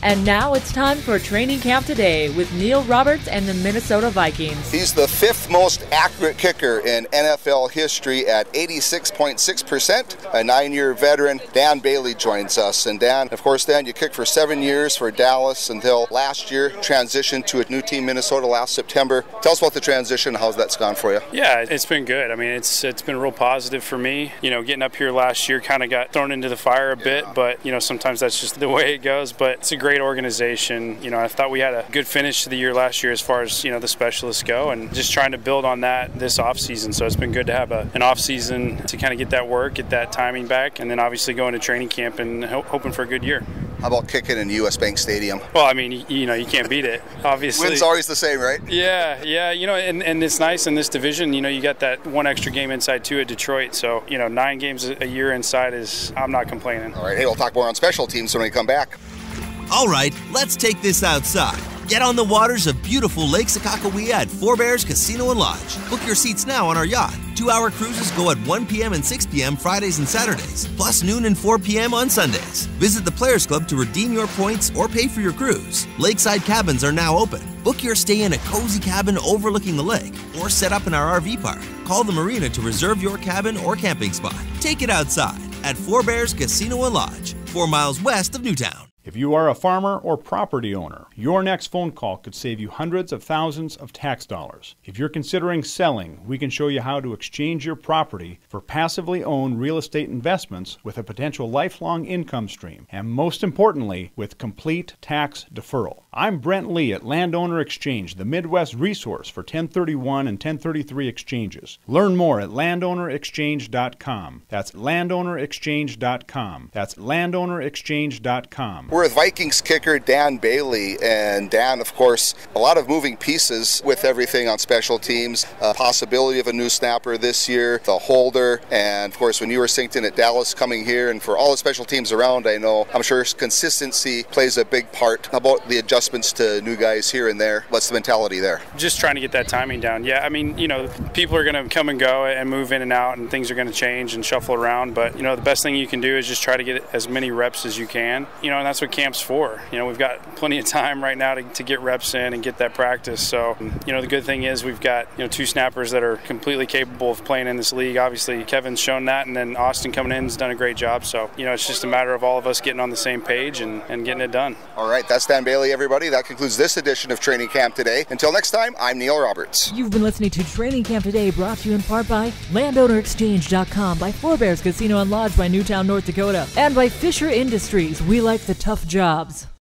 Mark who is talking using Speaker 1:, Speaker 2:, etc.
Speaker 1: And now it's time for Training Camp Today with Neil Roberts and the Minnesota Vikings.
Speaker 2: He's the fifth most accurate kicker in NFL history at 86.6%. A 9-year veteran, Dan Bailey, joins us. And Dan, of course, Dan, you kicked for 7 years for Dallas until last year, transitioned to a new team, Minnesota, last September. Tell us about the transition. How's that gone for you?
Speaker 3: Yeah, it's been good. I mean, it's been real positive for me. You know, getting up here last year kind of got thrown into the fire a bit, but, you know, sometimes that's just the way it goes. But it's a great organization. You know, I thought we had a good finish to the year last year as far as, you know, the specialists go, and just trying to build on that this offseason. So it's been good to have an offseason to kind of get that work, get that timing back, and then obviously go into training camp and hoping for a good year.
Speaker 2: How about kicking in US Bank Stadium?
Speaker 3: Well, I mean, you know, you can't beat it, obviously.
Speaker 2: Win's always the same, right?
Speaker 3: Yeah, you know, and it's nice in this division, you know, you got that one extra game inside too at Detroit, so, you know, 9 games a year inside I'm not complaining.
Speaker 2: All right, hey, we'll talk more on special teams when we come back.
Speaker 4: All right, let's take this outside. Get on the waters of beautiful Lake Sakakawea at Four Bears Casino and Lodge. Book your seats now on our yacht. 2-hour cruises go at 1 p.m. and 6 p.m. Fridays and Saturdays, plus noon and 4 p.m. on Sundays. Visit the Players Club to redeem your points or pay for your cruise. Lakeside cabins are now open. Book your stay in a cozy cabin overlooking the lake or set up in our RV park. Call the marina to reserve your cabin or camping spot. Take it outside at Four Bears Casino and Lodge, 4 miles west of Newtown.
Speaker 5: If you are a farmer or property owner, your next phone call could save you hundreds of thousands of tax dollars. If you're considering selling, we can show you how to exchange your property for passively owned real estate investments with a potential lifelong income stream, and most importantly, with complete tax deferral. I'm Brent Lee at Landowner Exchange, the Midwest resource for 1031 and 1033 exchanges. Learn more at landownerexchange.com. That's landownerexchange.com. That's landownerexchange.com.
Speaker 2: We're with Vikings kicker Dan Bailey, and Dan, of course, a lot of moving pieces with everything on special teams. Possibility of a new snapper this year, the holder, and of course when you were synced in at Dallas coming here, and for all the special teams around, I'm sure consistency plays a big part. How about the adjustments to new guys here and there? What's the mentality there?
Speaker 3: Just trying to get that timing down. Yeah, I mean, you know, people are going to come and go and move in and out, and things are going to change and shuffle around, but, you know, the best thing you can do is just try to get as many reps as you can, you know, and that's what camp's for. You know, we've got plenty of time right now to get reps in and get that practice. So, you know, the good thing is we've got, you know, 2 snappers that are completely capable of playing in this league. Obviously, Kevin's shown that, and then Austin coming in has done a great job. So, you know, it's just a matter of all of us getting on the same page and getting it done.
Speaker 2: All right, that's Dan Bailey, everybody. That concludes this edition of Training Camp Today. Until next time, I'm Neil Roberts.
Speaker 1: You've been listening to Training Camp Today, brought to you in part by LandownerExchange.com, by Four Bears Casino and Lodge by Newtown, North Dakota, and by Fisher Industries. We like the tough jobs.